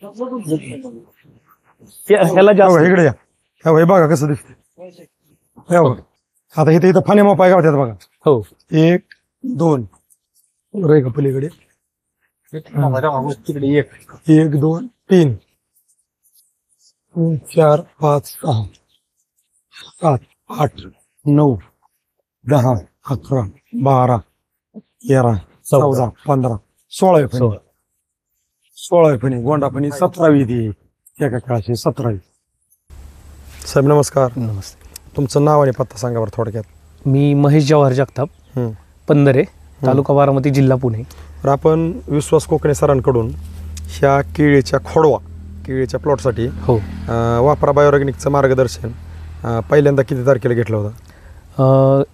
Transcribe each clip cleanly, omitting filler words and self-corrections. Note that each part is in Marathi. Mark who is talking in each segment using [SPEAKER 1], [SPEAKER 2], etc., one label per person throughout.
[SPEAKER 1] ह्याला जास्त
[SPEAKER 2] इकडे या बघा कसं दिसत. आता इथे इथं फाने मापाय गावतात बघा.
[SPEAKER 1] हो
[SPEAKER 2] 1 2 रे का पलीकडे 1 2 3 4 5 6 7 8 9 10 11 12 13 14 15 16 फणी. 16 फणी गोंडा फणी 17वी ती एका काळाची 17वी. साहेब नमस्कार.
[SPEAKER 1] नमस्ते.
[SPEAKER 2] तुमचं नाव आणि पत्ता सांगा बरं थोडक्यात.
[SPEAKER 1] मी महेश जवाहर जगताप, पंधरे, तालुका बारामती, जिल्हा पुणे.
[SPEAKER 2] तर आपण विश्वास कोकणे सरांकडून ह्या केळीच्या केळीच्या प्लॉटसाठी
[SPEAKER 1] हो
[SPEAKER 2] वापरा बायोऑर्गॅनिकचं मार्गदर्शन पहिल्यांदा किती तारखेला घेतलं होतं?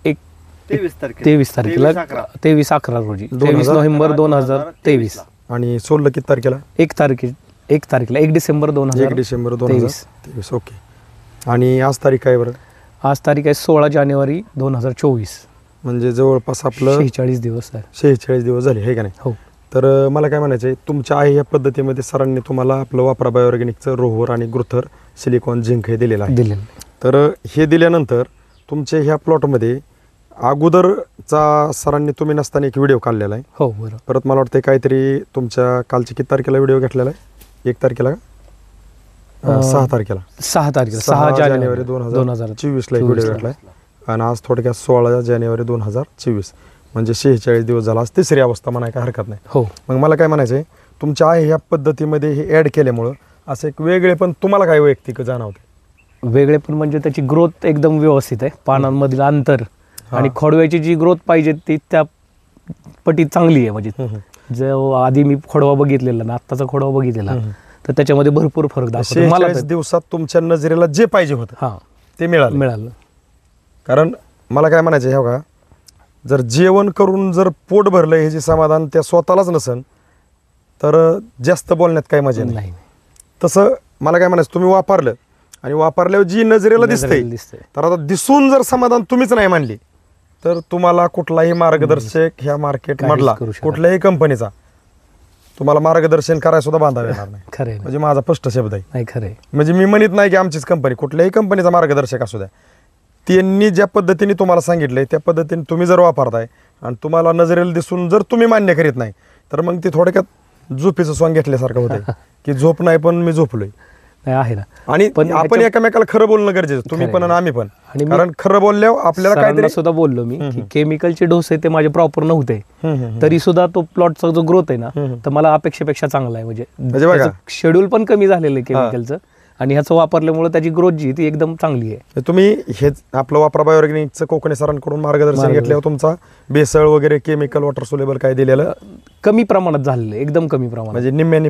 [SPEAKER 1] 23 तारखेला 23/11 रोजी 23 नोव्हेंबर 2023.
[SPEAKER 2] आणि सोडलं किती तारखेला?
[SPEAKER 1] 1 तारखेला 1 डिसेंबर
[SPEAKER 2] 2023. ओके. आणि आज तारीख काय बरं?
[SPEAKER 1] आज तारीख आहे 16 जानेवारी 2024.
[SPEAKER 2] म्हणजे जवळपास आपलं
[SPEAKER 1] 46 दिवस आहे.
[SPEAKER 2] 46 दिवस झाले हे का नाही?
[SPEAKER 1] हो.
[SPEAKER 2] तर मला काय म्हणायचं आहे, तुमच्या आहे या पद्धतीमध्ये सरांनी तुम्हाला आपलं वापरा बायोऑर्गॅनिकचं रोहर आणि ग्रोथर सिलिकॉन झिंक हे दिलेलं आहे. तर हे दिल्यानंतर तुमच्या ह्या प्लॉटमध्ये अगोदरचा सरांनी तुम्ही नसताना एक व्हिडिओ काढलेला आहे.
[SPEAKER 1] हो बरोबर. परत
[SPEAKER 2] मला वाटतं काहीतरी तुमच्या कालच्या किती तारखेला व्हिडिओ घेतलेला आहे? 1 तारखेला का 6 तारखेला?
[SPEAKER 1] 6 जानेवारी
[SPEAKER 2] 2024 ला एक व्हिडिओ घेतलाय. आणि आज थोडक्यात 16 जानेवारी 2024 म्हणजे 46 दिवस झाला. आज तिसरी अवस्था म्हणाय काय हरकत नाही.
[SPEAKER 1] हो.
[SPEAKER 2] मग मला काय म्हणायचंय, तुमच्या आहे ह्या पद्धतीमध्ये हे ऍड केल्यामुळं असं एक वेगळे पण तुम्हाला काय वैयक्तिक जाणवते?
[SPEAKER 1] वेगळे पण म्हणजे त्याची ग्रोथ एकदम व्यवस्थित आहे. पानांमधील अंतर आणि खोडव्याची जी ग्रोथ पाहिजे ती त्या पटीत चांगली आहे. म्हणजे जो आधी मी खोडवा बघितलेला ना आत्ताचा खोडवा बघितलेला तर त्याच्यामध्ये भरपूर फरक दाखवतो.
[SPEAKER 2] 46 दिवसात तुमच्या नजरेला जे पाहिजे होतं ते मिळालं. कारण मला काय म्हणायचं हे बघा, जर जेवण करून जर पोट भरलं हे जे समाधान त्या स्वतःलाच नसन तर जास्त बोलण्यात काही मजा नाही. तसं मला काय म्हणायचं, तुम्ही वापरलं आणि वापरल्यावर जी नजरेला दिसते तर आता दिसून जर समाधान तुम्हीच नाही मानली तर तुम्हाला कुठलाही मार्गदर्शक ह्या मार्केट मधला कुठल्याही कंपनीचा तुम्हाला मार्गदर्शन करायला सुद्धा बांधावे येणार नाही.
[SPEAKER 1] खरं
[SPEAKER 2] म्हणजे माझा स्पष्ट शब्द आहे.
[SPEAKER 1] खरं
[SPEAKER 2] म्हणजे मी म्हणत नाही की आमचीच कंपनी, कुठल्याही कंपनीचा मार्गदर्शक असू द्या, त्यांनी ज्या पद्धतीने तुम्हाला सांगितलंय त्या पद्धतीने तुम्ही जर वापरताय आणि तुम्हाला नजरेला दिसून जर तुम्ही मान्य करीत नाही तर मग ती थोडक्यात झोपेचं स्वांग घेतल्यासारखं होतंय की झोप नाही पण मी झोपलोय
[SPEAKER 1] आहे ना.
[SPEAKER 2] आणि आपण एकमेकाला खरं बोलणं गरजेचं, तुम्ही पण आणि आम्ही पण. कारण खरं बोलल्यावर आपल्याला काहीतरी
[SPEAKER 1] सुद्धा बोललो मी की केमिकलचे डोस आहे ते माझे प्रॉपर नव्हते तरी सुद्धा तो प्लॉटचा जो ग्रोथ आहे ना तर मला अपेक्षेपेक्षा चांगला आहे. म्हणजे शेड्यूल पण कमी झालेलं आहे केमिकलचं आणि ह्याचं वापरल्यामुळे त्याची ग्रोथ जी ती एकदम चांगली आहे.
[SPEAKER 2] तुम्ही हे आपलं वापरा बायोऑर्गॅनिकचं कोकणे सरांकडून मार्गदर्शन घेतल्यावर तुमचा भेसळ वगैरे केमिकल वॉटर सोलेबल काय दिलेलं
[SPEAKER 1] कमी प्रमाणात झालेलं, एकदम कमी प्रमाणात.
[SPEAKER 2] म्हणजे निम्म्याने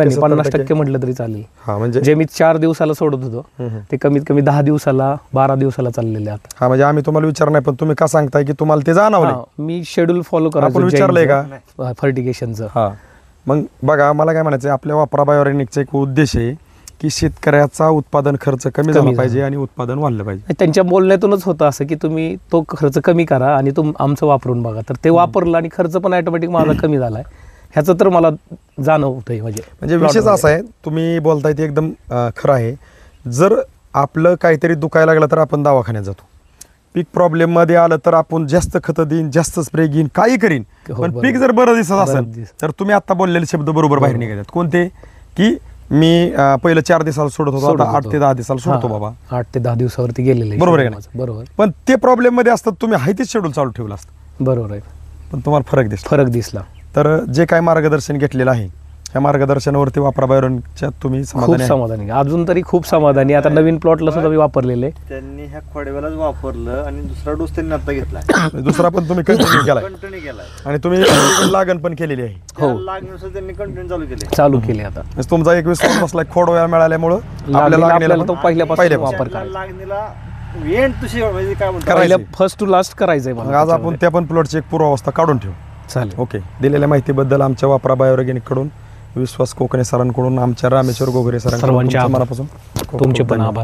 [SPEAKER 1] 50% म्हटलं तरी चालेल.
[SPEAKER 2] म्हणजे
[SPEAKER 1] जे मी 4 दिवसाला सोडत होतो ते कमीत कमी 10 दिवसाला 12 दिवसाला चाललेले आता.
[SPEAKER 2] म्हणजे आम्ही तुम्हाला विचार नाही पण तुम्ही का सांगताय की तुम्हाला ते जाणवलं?
[SPEAKER 1] मी शेड्यूल फॉलो करायचं.
[SPEAKER 2] आपण विचारलंय का
[SPEAKER 1] फर्टिगेशनचं?
[SPEAKER 2] मग बघा, मला काय म्हणायचं, आपल्या वापरा बायोऑर्गॅनिकचा एक उद्देश आहे की शेतकऱ्याचा उत्पादन खर्च कमी झाला पाहिजे आणि उत्पादन वाढलं पाहिजे.
[SPEAKER 1] त्यांच्या बोलण्यातूनच होतं असं की तुम्ही तो खर्च कमी करा आणि आमचं वापरून बघा. तर ते वापरलं आणि खर्च पण ऑटोमॅटिक माझा कमी झालाय ह्याचं तर मला जाणवतंय. म्हणजे
[SPEAKER 2] विशेष असा आहे, तुम्ही बोलताय ते एकदम खरं आहे. जर आपलं काहीतरी दुखायला लागलं तर आपण दवाखान्यात जातो, पीक प्रॉब्लेम मध्ये आलं तर आपण जास्त खतं देईन, जास्त स्प्रे घेईन, काही करीन, पण पीक जर बरं दिसत असेल तर तुम्ही आता बोललेले शब्द बरोबर बाहेर निघतात. कोणते? की मी पहिलं 4 दिवसाला सोडत होतो, आता 8 ते 10 दिवसाला सोडतो बाबा.
[SPEAKER 1] 8 ते 10 दिवसावरती गेलेले.
[SPEAKER 2] बरोबर आहे का?
[SPEAKER 1] बरोबर.
[SPEAKER 2] पण ते प्रॉब्लेम मध्ये असतात, तुम्ही हायतीच शेड्यूल चालू ठेवलं असतं.
[SPEAKER 1] बरोबर आहे.
[SPEAKER 2] पण तुम्हाला फरक दिसला. तर जे काय मार्गदर्शन घेतलेलं आहे ह्या मार्गदर्शनावरती वापरा बायोऑर्गॅनिकच्या तुम्ही
[SPEAKER 1] समाधानी? अजून तरी खूप समाधानी. आता नवीन प्लॉटला सुद्धा मी वापरलेले.
[SPEAKER 3] त्यांनी ह्या खोडव्यालाच वापरलं आणि दुसरा डोस त्यांनी आता घेतला.
[SPEAKER 2] दुसरा पण तुम्ही कंटिन्यू केलाय आणि तुम्ही लागण पण केलेली आहे.
[SPEAKER 3] हो, लागणीनुसार त्यांनी कंटिन्यू
[SPEAKER 1] चालू केले. आता
[SPEAKER 2] तुमचा एक विश्वास बसला खोडव्या मिळाल्यामुळे
[SPEAKER 1] आपल्याला तो पहिल्यापासून वापर करायचा.
[SPEAKER 3] लागणीला एंड तुझी म्हणजे काय म्हणतात,
[SPEAKER 1] फर्स्ट टू लास्ट करायचंय मला.
[SPEAKER 2] आज आपण त्या पण प्लॉटची एक पूर्वावस्था काढून ठेवू.
[SPEAKER 1] चालेल.
[SPEAKER 2] ओके. दिलेल्या माहितीबद्दल आमच्या वापरा बायोऑर्गॅनिक कडून, विश्वास कोकणे सरांकडून, आमच्या रामेश्वर गोगरे सरांच्या मनापासून
[SPEAKER 1] तुमचे पण आभार.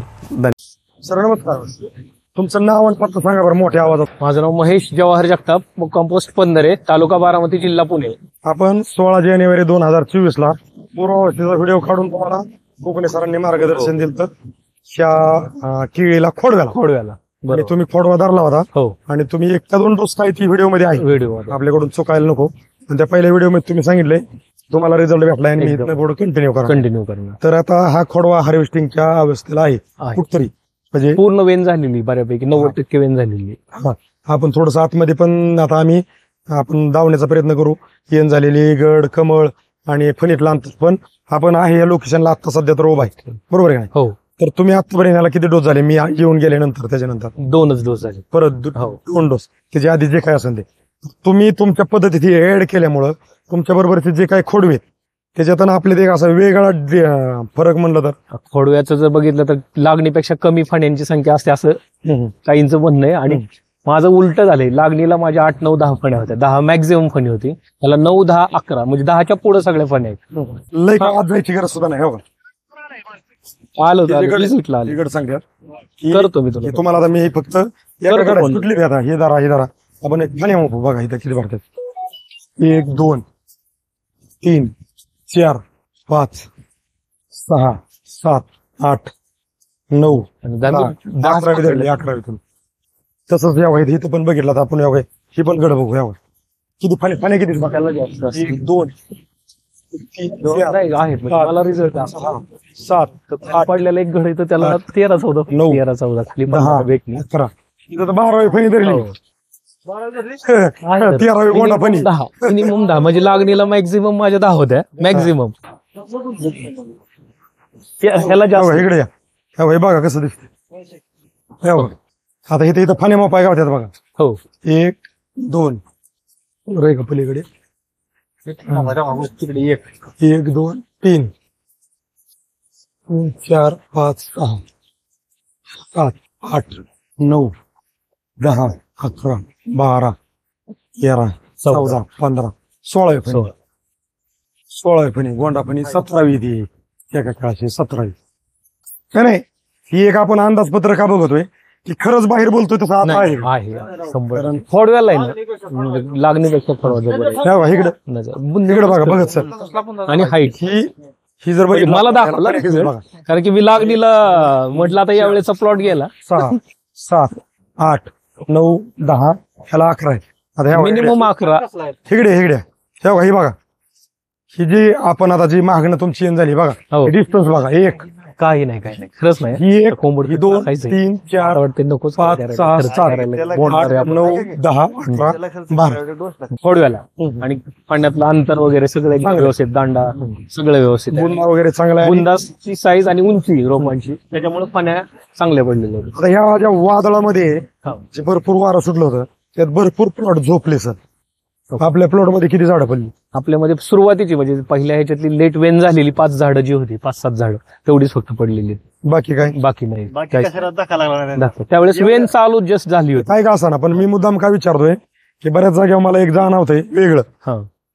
[SPEAKER 2] सर नमस्कार. तुमचं नाव आणि पत्ता सांगा बरं मोठ्या आवाजात.
[SPEAKER 1] माझं नाव महेश जवाहर जगताप, मुक्काम पोस्ट पंधरे, तालुका बारामती, जिल्हा पुणे.
[SPEAKER 2] आपण 16 जानेवारी 2024 ला पूर्वावस्थेचा व्हिडिओ काढून तुम्हाला कोकणे सरांनी मार्गदर्शन दिलं तर ह्या केळीला खोडव्याला आणि
[SPEAKER 1] बरोबर.
[SPEAKER 2] तुम्ही खोडवा धरला होता
[SPEAKER 1] हो
[SPEAKER 2] आणि तुम्ही एक का दोन डोस काय ती व्हिडिओ मध्ये आहे
[SPEAKER 1] व्हिडिओ
[SPEAKER 2] आपल्याकडून चुकायला नको. आणि त्या पहिल्या व्हिडिओ मध्ये तुम्ही सांगितले तुम्हाला रिझल्ट भेटला आणि मी
[SPEAKER 1] एकदम.
[SPEAKER 2] इथनं पुढे कंटिन्यू करा.
[SPEAKER 1] कंटिन्यू करणार
[SPEAKER 2] तर आता हा खोडवा हार्वेस्टिंगच्या अवस्थेला आहे
[SPEAKER 1] आहे.
[SPEAKER 2] कुठतरी म्हणजे
[SPEAKER 1] पूर्ण वेन झालेली बऱ्यापैकी 90% वेन झालेली.
[SPEAKER 2] आपण थोडस आतमध्ये पण आता आपण धावण्याचा प्रयत्न करू. येण झालेली गड कमळ आणि फणीतला अंतर पण आपण आहे या लोकेशनला आता सध्या तर उभा आहे बरोबर आहे का नाही?
[SPEAKER 1] हो
[SPEAKER 2] तर तुम्ही आतापर्यंत याला किती डोस झाले मी येऊन गेल्यानंतर त्याच्यानंतर
[SPEAKER 1] 2च डोस झाले.
[SPEAKER 2] परत
[SPEAKER 1] हो.
[SPEAKER 2] 2 डोस त्याच्या आधी जे काय असेल ते तुम्ही तुमच्या पद्धतीत ऍड केल्यामुळं तुमच्या बरोबरचे जे काही खोडवे त्याच्यातून आपले ते असा वेगळा फरक म्हणलं तर
[SPEAKER 1] खोडव्याचं जर बघितलं तर लागणीपेक्षा कमी फण्यांची संख्या असते असं काहींचं म्हणणं आहे. आणि माझं उलट झालंय. लागणीला माझ्या 8, 9, 10 फण्या होत्या. 10 मॅक्झिमम फणी होती. त्याला 9, 10, 11 म्हणजे 10च्या पुढे सगळ्या फण्या आहेत.
[SPEAKER 2] लय का आत जायची गरज सुद्धा नाही हो का?
[SPEAKER 1] आलं विजिटला आलं.
[SPEAKER 2] इकडे सांगतात
[SPEAKER 1] करतो मी तुला.
[SPEAKER 2] तुम्हाला आता मी फक्त
[SPEAKER 1] करतो
[SPEAKER 2] एका
[SPEAKER 1] फोन.
[SPEAKER 2] कुठली आता हे धरा आपण एक फणी मोपू बघा इथं किती भरतात 1 2 3 4 5 6 7 8 9
[SPEAKER 1] आणि दादा
[SPEAKER 2] 11 धरले 11 तसंच यावं इथं पण बघितलं तर आपण यावं ही पण गड बघू यावं किती फणे किती
[SPEAKER 1] बघायला जास्त असते.
[SPEAKER 2] 1 2 3 4
[SPEAKER 1] नाही, आहेत म्हणजे मला रिझल्ट
[SPEAKER 2] 7 8
[SPEAKER 1] पडलेला एक घड तर त्याला 13, 14
[SPEAKER 2] 9,
[SPEAKER 1] 13, 14 खाली
[SPEAKER 2] 10
[SPEAKER 1] भेटली.
[SPEAKER 2] 11 इथं तर 12 फणी धरली
[SPEAKER 1] हो.
[SPEAKER 2] 13 गोंडा फणी
[SPEAKER 1] 10 मिनिमम 10 म्हणजे लागणीला मॅक्झिमम माझ्या 10 होत्या मॅक्झिमम. ह्याला जास्त
[SPEAKER 2] इकडे या हे बघा कसं दिसते आता इथं फाने मोपाय गावतात बघा
[SPEAKER 1] हो
[SPEAKER 2] 1 2 रे का पलीकडे तिकडे 1 2 3 4 5 6 7 8 9 10 11 12 13 14 15 16 फणी 16 फणी गोंडा फणी 17वी ती एका काळाची 17वी नाही ही एक आपण अंदाजपत्र का बघतोय की खरंच बाहेर बोलतोय तसं आता आहे
[SPEAKER 1] आहे 100 खोडव्याला आहे ना लागणीपेक्षा खोडवा
[SPEAKER 2] इकडे बघा बघत सर
[SPEAKER 1] आणि हाईट
[SPEAKER 2] ही जर बघितलं
[SPEAKER 1] मला दाखवला result. कारण की मी लागणीला म्हटलं आता यावेळेचा प्लॉट गेला
[SPEAKER 2] 6 7 8 9 10 ह्याला 11 आहे आता ह्या
[SPEAKER 1] मिनिमम 11.
[SPEAKER 2] इकडे ही बघा ही जी आपण आता जी मागणं तुमची येण झाली बघा
[SPEAKER 1] हो.
[SPEAKER 2] डिस्टन्स बघा 1
[SPEAKER 1] काही नाही खरंच नाही.
[SPEAKER 2] ही 1
[SPEAKER 1] कोंबड
[SPEAKER 2] ही 2 3 4
[SPEAKER 1] वाटते नको
[SPEAKER 2] 5 6 7 8 9 10 11 12
[SPEAKER 1] खोडव्याला आणि पाण्यातलं अंतर वगैरे सगळं एकदम व्यवस्थित. दांडा सगळं व्यवस्थित आहे.
[SPEAKER 2] बुंदा वगैरे चांगला आहे
[SPEAKER 1] बुंदाची साईज आणि उंची रोपांची त्याच्यामुळे पाण्या चांगल्या पडलेल्या होत्या.
[SPEAKER 2] आता ह्या ज्या वादळामध्ये
[SPEAKER 1] हो.
[SPEAKER 2] जे भरपूर वारं सुटलं होतं त्यात भरपूर प्लॉट झोपले सर आपल्या प्लॉट मध्ये किती झाडं पडली
[SPEAKER 1] आपल्यामध्ये सुरुवातीची म्हणजे पहिल्या ह्याच्यातली लेट वेन झालेली 5 झाडं जी होती 5-7 झाडं तेवढीच फक्त पडलेली आहेत.
[SPEAKER 2] बाकी काय
[SPEAKER 1] बाकी नाही
[SPEAKER 3] बाकी
[SPEAKER 1] काहीच
[SPEAKER 3] कशाला धक्का लागला नाही.
[SPEAKER 1] दाखव. त्यावेळेस वेन चालू जस्ट झाली होती.
[SPEAKER 2] काय का असा पण मी मुद्दाम काय विचारतोय की बऱ्याच जागेवर मला एक जाणवतंय वेगळं
[SPEAKER 1] हा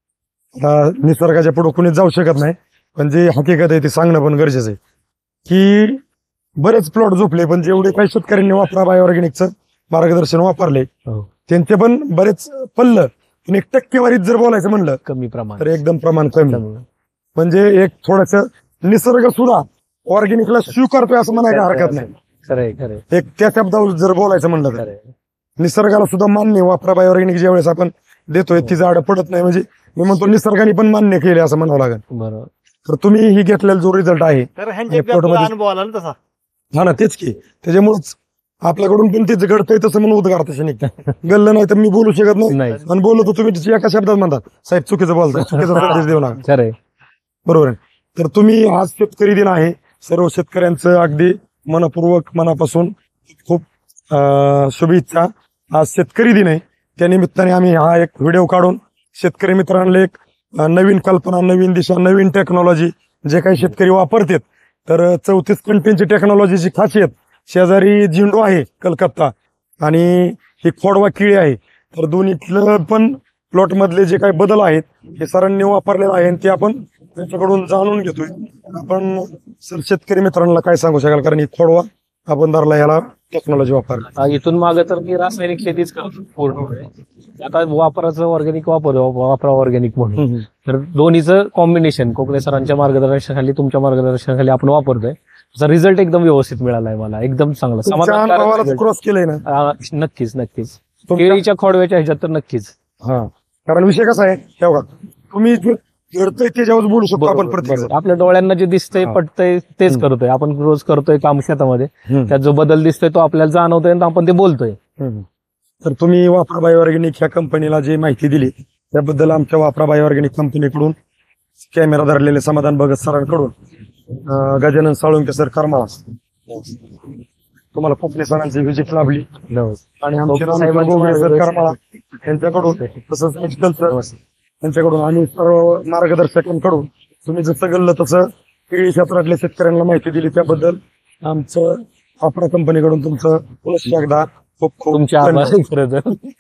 [SPEAKER 2] आता निसर्गाच्या पुढे कुणीच जाऊ शकत नाही पण जे हकीकत आहे ते सांगणं पण गरजेचं आहे की बरेच प्लॉट झोपले पण जेवढे काही शेतकऱ्यांनी वापरा बायोऑर्गॅनिकचं मार्गदर्शन वापरले
[SPEAKER 1] हो.
[SPEAKER 2] त्यांचे पण बरेच पडलं पण 1 टक्केवारीत जर बोलायचं म्हणलं
[SPEAKER 1] कमी प्रमाण
[SPEAKER 2] तर एकदम प्रमाण कमी म्हणजे एक थोडस निसर्ग सुद्धा ऑर्गॅनिकला स्वीकारतोय असं म्हणायला हरकत नाही.
[SPEAKER 1] खरंय
[SPEAKER 2] एक त्या शब्दावर जर बोलायचं म्हणलं तर
[SPEAKER 1] खरंय.
[SPEAKER 2] निसर्गाला सुद्धा मान्य वापरा बायोऑर्गॅनिक ज्या वेळेस आपण देतोय ती झाडं पडत नाही म्हणजे मी म्हणतो निसर्गाने पण मान्य केले असं म्हणावं लागेल.
[SPEAKER 1] बरोबर.
[SPEAKER 2] तर तुम्ही ही घेतलेला जो रिझल्ट आहे
[SPEAKER 3] तर
[SPEAKER 2] आणि
[SPEAKER 3] ह्यांच्या
[SPEAKER 2] plot मध्ये-
[SPEAKER 3] अनुभव आला ना तसा.
[SPEAKER 2] हा ना तेच की त्याच्यामुळेच आपल्याकडून पण तेच घडतंय तसं म्हणून उद्गार तसे निघतं गल्लं नाही तर मी बोलू शकत नाही
[SPEAKER 1] नाही
[SPEAKER 2] आणि बोलतो तुम्ही तिची एका शब्दात म्हणतात साहेब चुकीचं बोलताय चुकीचा संदेश देऊ नका
[SPEAKER 1] खरंय.
[SPEAKER 2] बरोबर आहे. तर तुम्ही आज शेतकरी दिन आहे सर्व शेतकऱ्यांचं अगदी मनपूर्वक मनापासून खूप शुभेच्छा. आज शेतकरी दिन आहे त्या निमित्ताने आम्ही हा एक व्हिडिओ काढून शेतकरी मित्रांना एक नवीन कल्पना नवीन दिशा नवीन टेक्नॉलॉजी जे काही शेतकरी वापरतात तर 34 कंटेनची टेक्नॉलॉजीची खासियत शेजारी झेंडू आहे कलकत्ता आणि ही खोडवा किळी आहे तर दोन्हीतलं पण प्लॉट मधले जे काही बदल आहेत हे सरांनी वापरलेलं आहे आणि ते आपण त्यांच्याकडून जाणून घेतोय. आपण सर शेतकरी मित्रांना काय सांगू शकाल कारण ही खोडवा आपण धरला ह्याला टेक्नॉलॉजी वापरली
[SPEAKER 1] इथून मागे तर मी रासायनिक शेतीच करतो पूर्ण आता वापराचं ऑर्गॅनिक वापरा ऑर्गॅनिक म्हणून तर दोन्हीचं कॉम्बिनेशन कोकणे सरांच्या मार्गदर्शनाखाली तुमच्या मार्गदर्शनाखाली आपण वापरतोय त्याचा रिझल्ट एकदम व्यवस्थित मिळालाय मला एकदम चांगला
[SPEAKER 2] तुमच्या अनुभवाला
[SPEAKER 1] समाधानकारक
[SPEAKER 2] क्रॉस केलंय ना
[SPEAKER 1] result. नक्कीच नक्कीच
[SPEAKER 2] तुमच्या-
[SPEAKER 1] केळीच्या खोडव्याच्या ह्याच्यात तर नक्कीच
[SPEAKER 2] हा कारण विषय कसा आहे हे बघा तुम्ही जे घडतंय त्याच्यावर बोलू शकतो आपण प्रत्येक
[SPEAKER 1] बरोबर. आपल्या डोळ्यांना जे दिसतंय
[SPEAKER 2] हा.
[SPEAKER 1] पटतंय तेच करतोय आपण रोज करतोय काम शेतामध्ये
[SPEAKER 2] जण.
[SPEAKER 1] त्यात जो बदल दिसतोय तो आपल्याला जाणवतोय आणि आपण ते बोलतोय
[SPEAKER 2] तर तुम्ही वापरा बाय ऑर्गॅनिक ह्या कंपनीला जी माहिती दिली त्याबद्दल आमच्या वापरा बाय ऑर्गॅनिक कंपनीकडून कॅमेरा धरलेले समाधान भगत सरांकडून गजानन साळुंके सर करमाळा तुम्हाला कोकणे सरांची व्हिजिट लाभली आणि आमचे
[SPEAKER 1] साहेबांचं
[SPEAKER 2] गोगळे सर
[SPEAKER 1] मार्गदर्शन.
[SPEAKER 2] करमाळा यांच्याकडून तसंच मेडिकल सर यांच्याकडून आणि सर्व मार्गदर्शकांकडून तुम्ही जसं गल्लं तसं केळी क्षेत्रातल्या शेतकऱ्यांना माहिती दिली त्याबद्दल आमचं वापरा कंपनीकडून तुमचं पुनश्च एकदा खूप खूप
[SPEAKER 1] तुमच्या
[SPEAKER 2] धन्यवाद.
[SPEAKER 1] आभार खरं तर